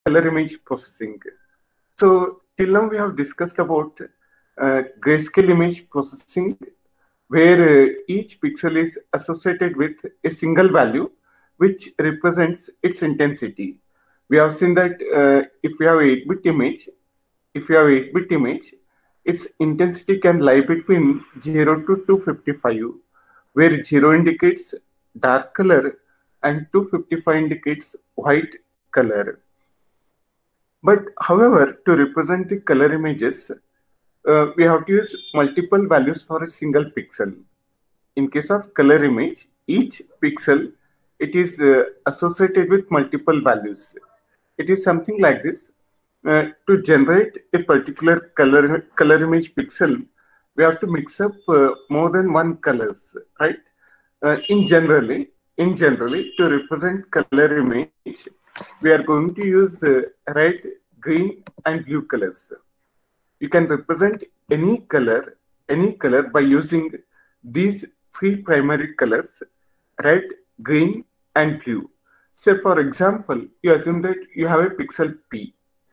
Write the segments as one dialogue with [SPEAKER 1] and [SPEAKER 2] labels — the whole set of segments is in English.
[SPEAKER 1] color image processing. So till now we have discussed about grayscale image processing, where each pixel is associated with a single value which represents its intensity. We have seen that if we have 8-bit image, its intensity can lie between 0 to 255, where 0 indicates dark color and 255 indicates white color. But however, to represent the color images, we have to use multiple values for a single pixel. In case of color image, each pixel, it is associated with multiple values. It is something like this. To generate a particular color image pixel, we have to mix up more than one colors, right? In generally, to represent color image, we are going to use red, green, and blue colors. You can represent any color by using these three primary colors: red, green, and blue. So, for example, you assume that you have a pixel P.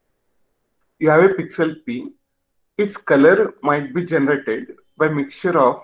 [SPEAKER 1] Its color might be generated by mixture of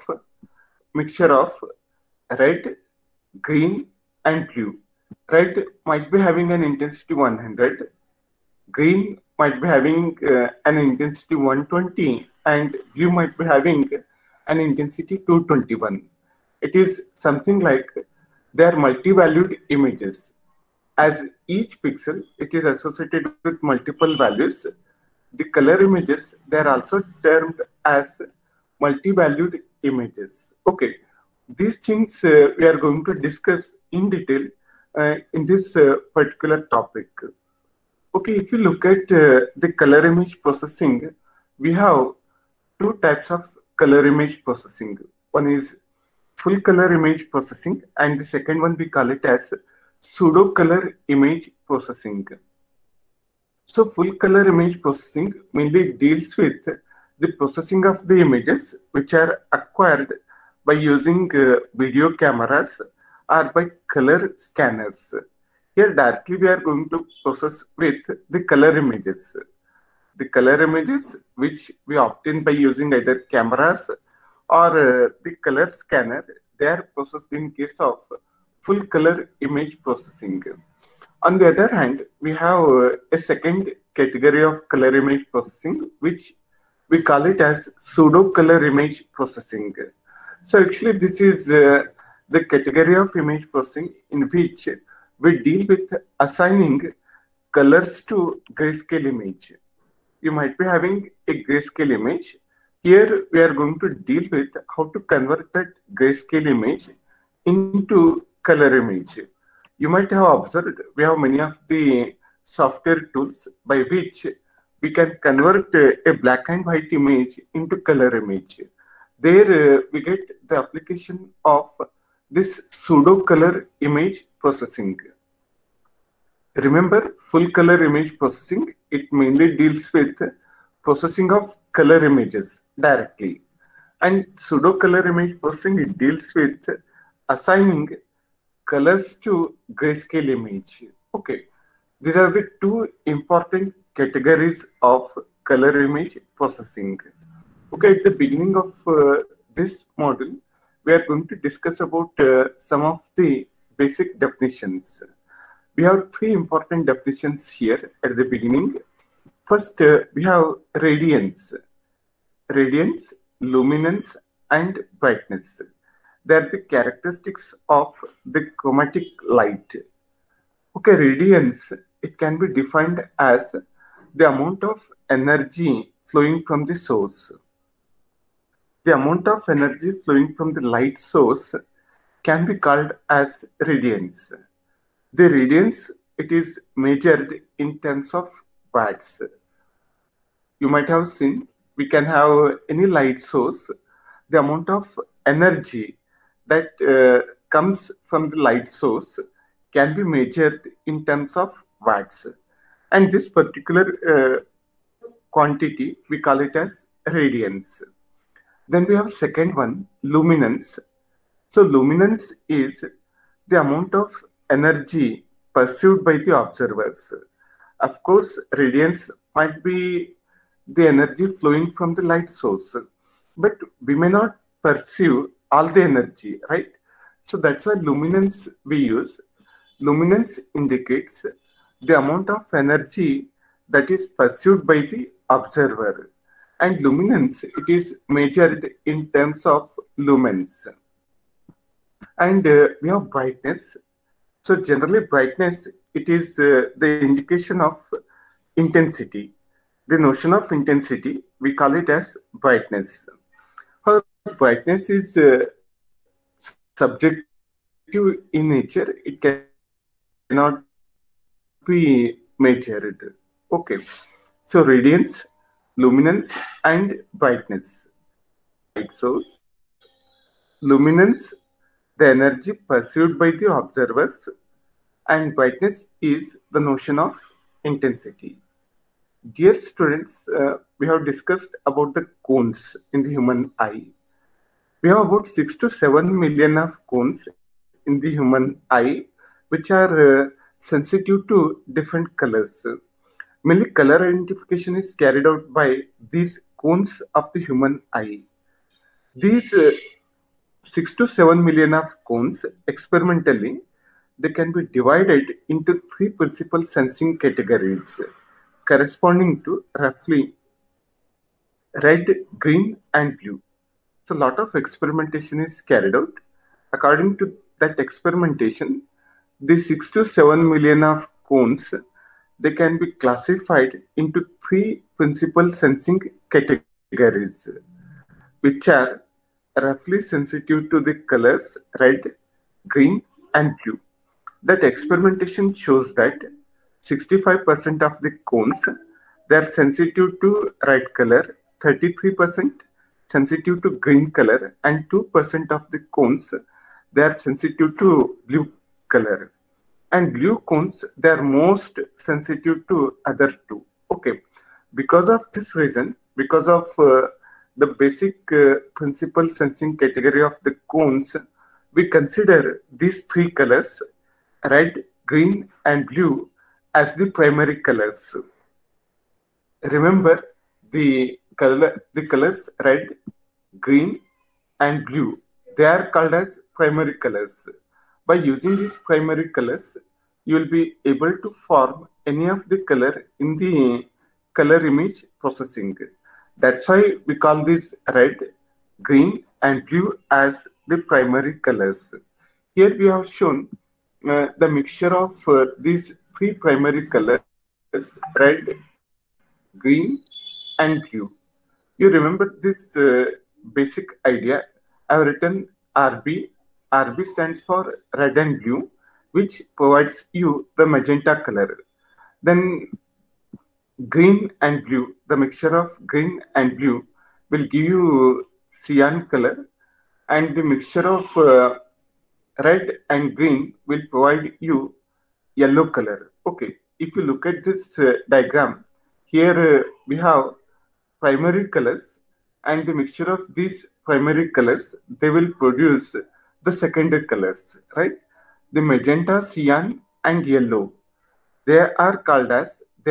[SPEAKER 1] red, green, and blue. Red might be having an intensity 100, green might be having an intensity 120, and blue might be having an intensity 221. It is something like they are multi-valued images. As each pixel, it is associated with multiple values. The color images, they are also termed as multi-valued images. Okay, these things we are going to discuss in detail in this particular topic. Okay, if you look at the color image processing, we have two types of color image processing. One is full color image processing, and the second one we call it as pseudo color image processing. So full color image processing mainly deals with the processing of the images which are acquired by using video cameras or by color scanners. Here directly we are going to process with the color images. The color images which we obtain by using either cameras or the color scanner, they are processed in case of full color image processing. On the other hand, we have a second category of color image processing, which we call it as pseudo color image processing. So actually this is the category of image processing in which we deal with assigning colors to grayscale image. You might be having a grayscale image. Here we are going to deal with how to convert that grayscale image into color image. You might have observed we have many of the software tools by which we can convert a black and white image into color image. There we get the application of this pseudo color image processing. Remember, full color image processing, it mainly deals with processing of color images directly, and pseudo color image processing, it deals with assigning colors to grayscale image. Okay, these are the two important categories of color image processing. Okay, at the beginning of this module, we are going to discuss about some of the basic definitions. We have three important definitions here at the beginning. First, we have radiance, luminance, and brightness. They are the characteristics of the chromatic light. Okay, radiance, it can be defined as the amount of energy flowing from the source. The amount of energy flowing from the light source can be called as radiance. The radiance, it is measured in terms of watts. You might have seen, we can have any light source. The amount of energy that comes from the light source can be measured in terms of watts. And this particular quantity, we call it as radiance. Then we have second one, luminance. So luminance is the amount of energy perceived by the observers. Of course, radiance might be the energy flowing from the light source, but we may not perceive all the energy, right? So that's why luminance we use. Luminance indicates the amount of energy that is perceived by the observer, and luminance, it is measured in terms of lumens. And we have brightness. So generally brightness, it is the indication of intensity. The notion of intensity, we call it as brightness. Her brightness is subjective in nature. It cannot be measured. Okay. So radiance, luminance, and brightness. Light source, luminance, the energy perceived by the observers, and brightness is the notion of intensity. Dear students, we have discussed about the cones in the human eye. We have about 6 to 7 million of cones in the human eye, which are sensitive to different colors. Mainly color identification is carried out by these cones of the human eye. These 6 to 7 million of cones, experimentally, they can be divided into three principal sensing categories corresponding to roughly red, green, and blue. So a lot of experimentation is carried out. According to that experimentation, the 6 to 7 million of cones, they can be classified into three principal sensing categories, which are roughly sensitive to the colors red, green, and blue. That experimentation shows that 65% of the cones, they are sensitive to red color, 33% sensitive to green color, and 2% of the cones, they are sensitive to blue color. And blue cones, they are most sensitive to other two. Okay. Because of this reason, because of the basic principal sensing category of the cones, we consider these three colors, red, green, and blue, as the primary colors. Remember, the colors red, green, and blue, they are called as primary colors. By using these primary colors, you will be able to form any of the color in the color image processing. That's why we call this red, green, and blue as the primary colors. Here we have shown the mixture of these three primary colors, red, green, and blue. You remember this basic idea. I have written RB. RB stands for red and blue, which provides you the magenta color. Then green and blue, the mixture of green and blue will give you cyan color, and the mixture of red and green will provide you yellow color. Okay, if you look at this diagram, here we have primary colors, and the mixture of these primary colors, they will produce the secondary colors, right? The magenta, cyan, and yellow, they are called as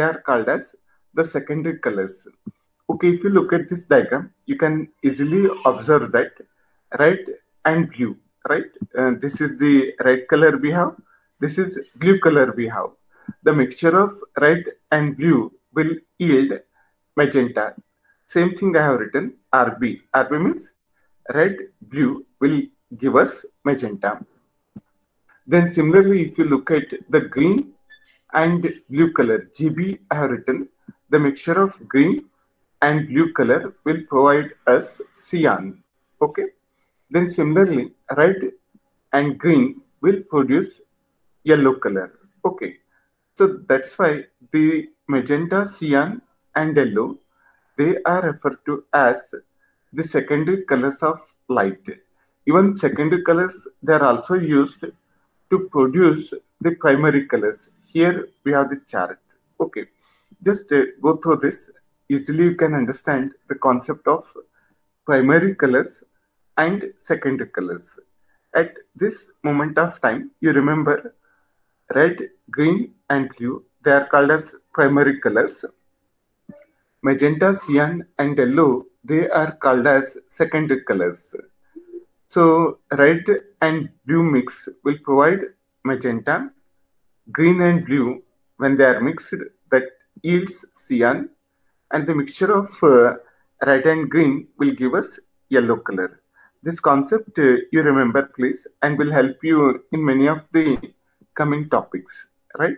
[SPEAKER 1] the secondary colors. Okay, if you look at this diagram, you can easily observe that red and blue, right? This is the red color we have. This is blue color we have. The mixture of red and blue will yield magenta. Same thing I have written RB. RB means red, blue will give us magenta. Then similarly, if you look at the green and blue color, GB I have written, the mixture of green and blue color will provide us cyan. Okay. Then similarly, red and green will produce yellow color. Okay. So that's why the magenta, cyan, and yellow, they are referred to as the secondary colors of light. Even secondary colors, they are also used to produce the primary colors. Here we have the chart. Okay, just go through this. Easily you can understand the concept of primary colors and secondary colors. At this moment of time, you remember red, green, and blue, they are called as primary colors. Magenta, cyan, and yellow, they are called as secondary colors. So red and blue mix will provide magenta. Green and blue, when they are mixed, that yields cyan, and the mixture of red and green will give us yellow color. This concept you remember, please, and will help you in many of the coming topics, right?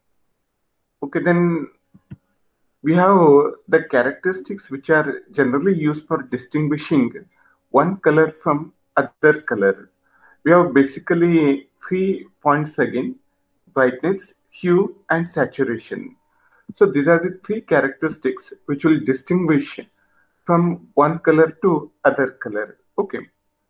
[SPEAKER 1] Okay, then we have the characteristics which are generally used for distinguishing one color from other color. We have basically 3 points again: brightness, hue, and saturation. So these are the 3 characteristics which will distinguish from one color to other color. Okay.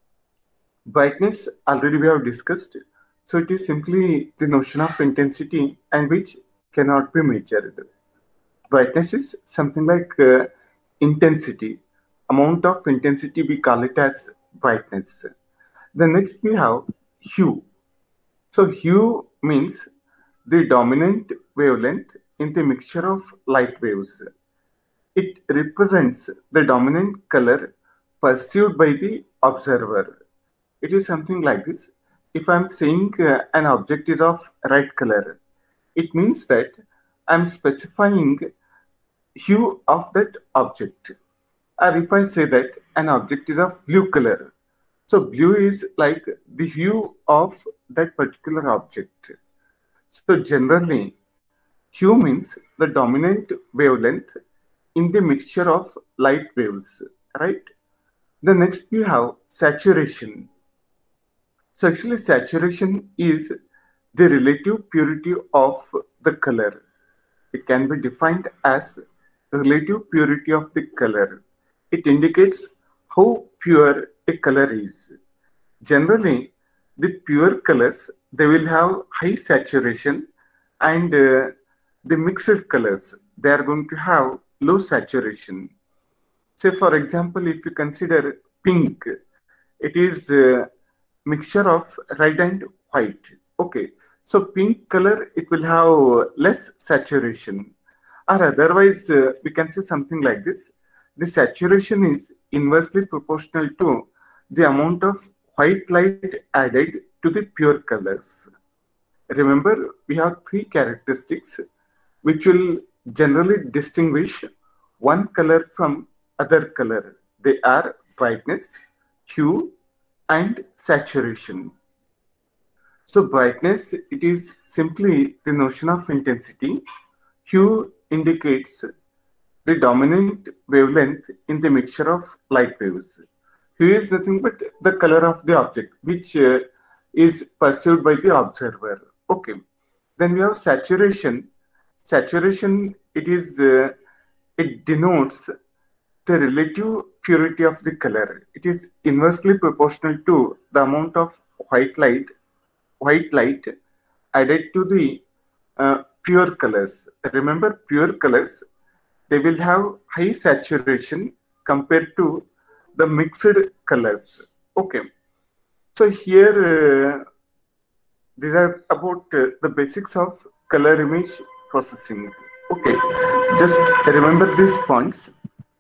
[SPEAKER 1] Brightness already we have discussed. So it is simply the notion of intensity and which cannot be measured. Brightness is something like intensity. Amount of intensity, we call it as brightness. The next we have hue. So hue means the dominant wavelength in the mixture of light waves. It represents the dominant color perceived by the observer. It is something like this. If I'm saying an object is of red color, it means that I'm specifying hue of that object. Or if I say that an object is of blue color, so blue is like the hue of that particular object. So generally, hue means the dominant wavelength in the mixture of light waves, right? The next we have saturation. So actually saturation is the relative purity of the color. It can be defined as relative purity of the color. It indicates how pure a color is. Generally, the pure colors, they will have high saturation, and the mixed colors, they are going to have low saturation. Say for example, if you consider pink, it is a mixture of red and white. Okay, so pink color, it will have less saturation. Or otherwise, we can say something like this: the saturation is inversely proportional to the amount of white light added to the pure colors. Remember, we have 3 characteristics which will generally distinguish one color from other color. They are brightness, hue, and saturation. So brightness, it is simply the notion of intensity. Hue indicates the dominant wavelength in the mixture of light waves. Hue is nothing but the color of the object which is perceived by the observer. Okay. Then we have saturation. Saturation, it denotes the relative purity of the color. It is inversely proportional to the amount of white light added to the pure colors. Remember, pure colors, they will have high saturation compared to the mixed colors. Okay. So here, these are about the basics of color image processing. Okay. Just remember these points.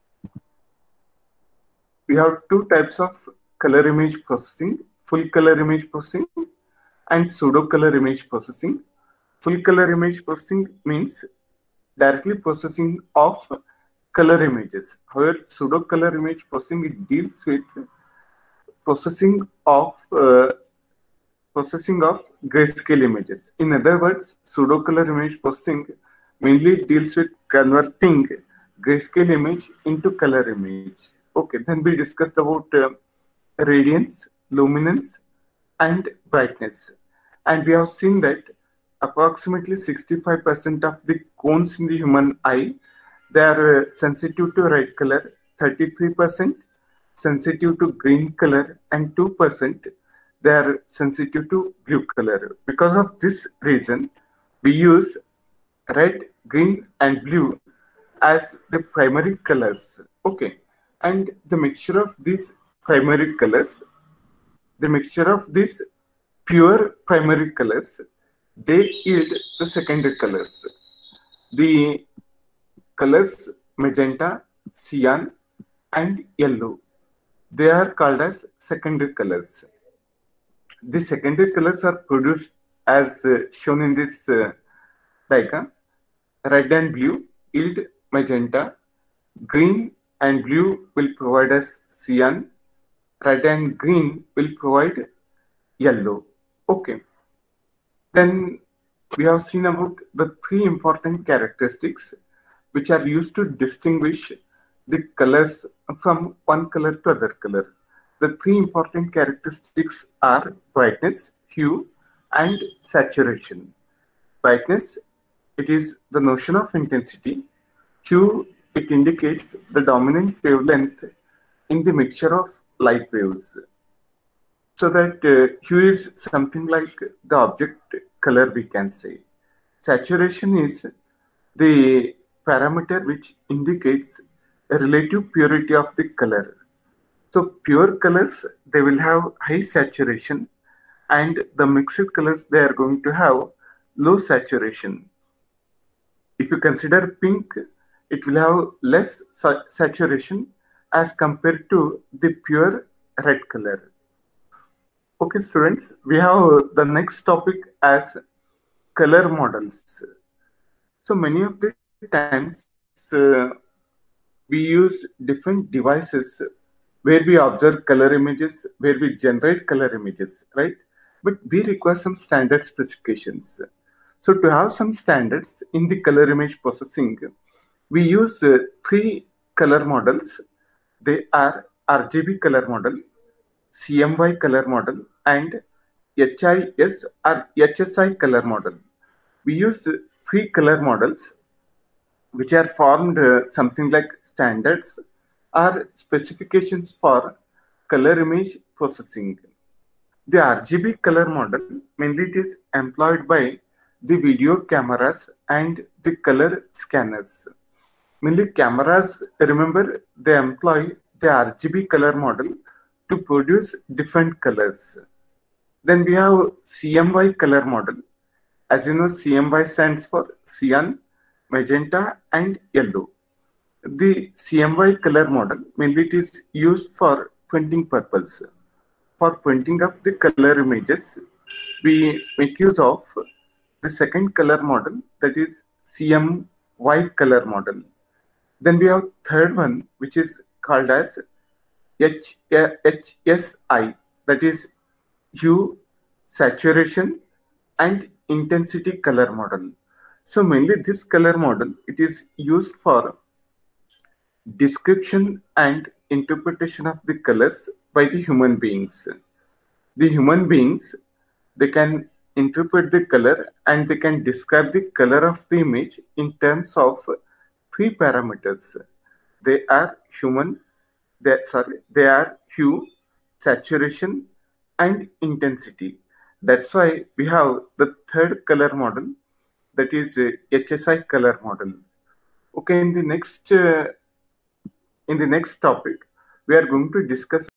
[SPEAKER 1] We have 2 types of color image processing: full color image processing and pseudo color image processing. Full color image processing means directly processing of color images. However, pseudo color image processing, it deals with processing of grayscale images. In other words, pseudo color image processing mainly deals with converting grayscale image into color image. Okay, then we discussed about radiance, luminance, and brightness. And we have seen that approximately 65% of the cones in the human eye, they are sensitive to red color, 33% sensitive to green color, and 2% they are sensitive to blue color. Because of this reason, we use red, green, and blue as the primary colors. Okay, and the mixture of these primary colors, the mixture of these pure primary colors, they yield the secondary colors. the colors magenta, cyan, and yellow. They are called as secondary colors. The secondary colors are produced as shown in this diagram. Red and blue yield magenta. Green and blue will provide us cyan. Red and green will provide yellow. Okay. Then we have seen about the three important characteristics which are used to distinguish the colors from one color to other color. The three important characteristics are brightness, hue, and saturation. Brightness, it is the notion of intensity. Hue, it indicates the dominant wavelength in the mixture of light waves. So that hue is something like the object color, we can say. Saturation is the parameter which indicates a relative purity of the color. So pure colors, they will have high saturation, and the mixed colors, they are going to have low saturation. If you consider pink, it will have less saturation as compared to the pure red color. Okay, students, we have the next topic as color models. So many of the times we use different devices where we observe color images, where we generate color images, right? But we require some standard specifications. So to have some standards in the color image processing, we use three color models. They are RGB color model, CMY color model, and HIS or HSI color model. We use three color models which are formed something like standards or specifications for color image processing. The RGB color model, mainly it is employed by the video cameras and the color scanners. Mainly cameras, remember, they employ the RGB color model to produce different colors. Then we have CMY color model. As you know, CMY stands for cyan, magenta, and yellow. The CMY color model, mainly it is used for printing purpose. For printing of the color images, we make use of the second color model, that is CMY color model. Then we have third one, which is called as HSI, that is hue, saturation, and intensity color model. So mainly this color model, it is used for description and interpretation of the colors by the human beings. The human beings, they can interpret the color and they can describe the color of the image in terms of three parameters. They are they are hue, saturation, and intensity. That's why we have the third color model, that is HSI color model. Okay, in the next topic, we are going to discuss